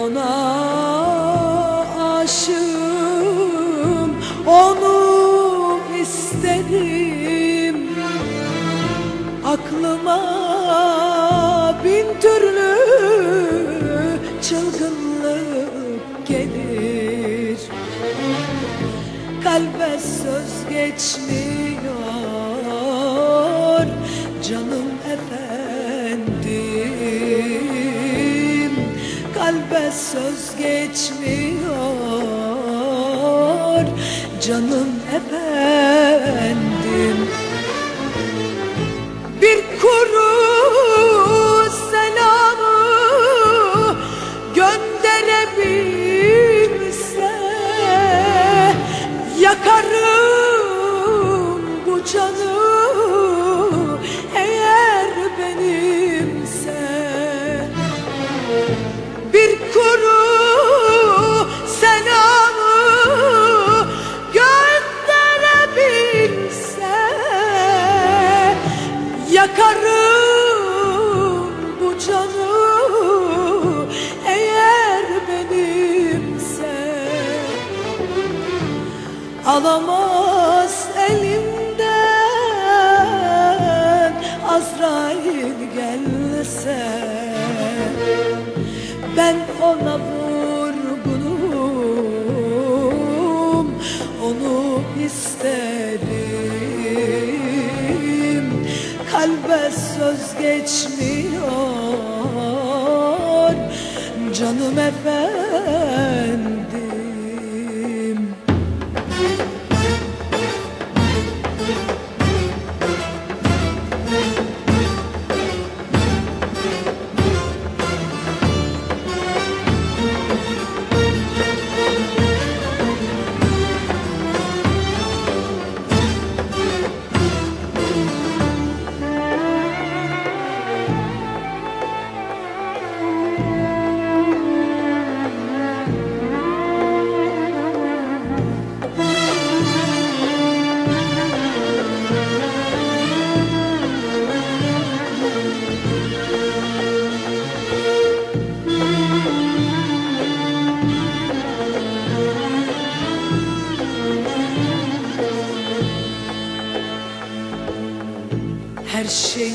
ona aşığım, onu isterim. Aklıma bin türlü çılgınlık gelir. Kalbe söz geçmiyor canım efendim. Kalbe söz geçmiyor canım efendim. Bir kuru selamı gönderebilse yakarım bu canı, eğer benimse. Bir kuru selamı gönderebilse yakarım bu canı, eğer benimse. Alamaz elimden Azrail gelse, ben ona vurgunum, onu isterim. Kalbe söz geçmiyor canım efendim. Her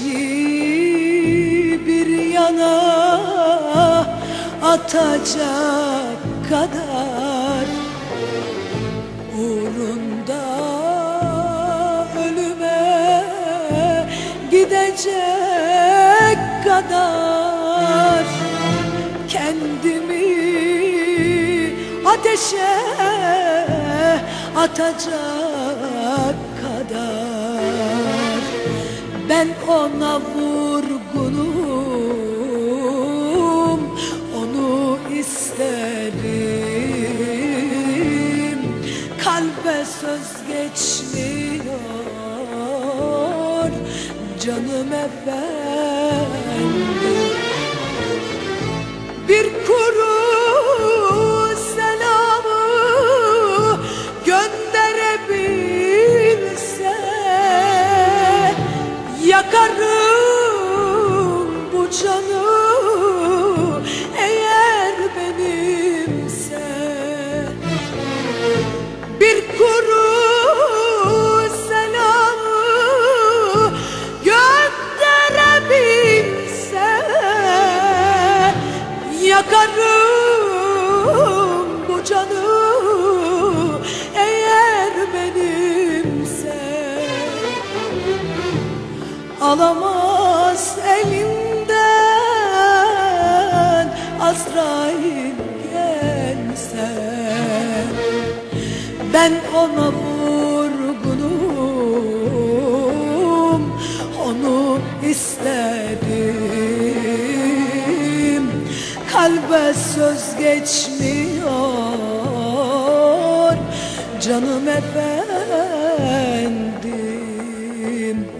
şeyi bir yana atacak kadar, uğrunda ölüme gidecek kadar, kendimi ateşe atacak kadar, ben ona vurgunum, onu isterim. Kalbe söz geçmiyor canım efendim. Bir kuru selamı gönderebilse yakarım bu canı, eğer benimse. Bir kuru selamı gönderebilse yakarım bu canı, eğer benimse. Alamaz elimden Azrail gelse, ben ona vurgunum, onu isterim. Kalbe söz geçmiyor canım efendim.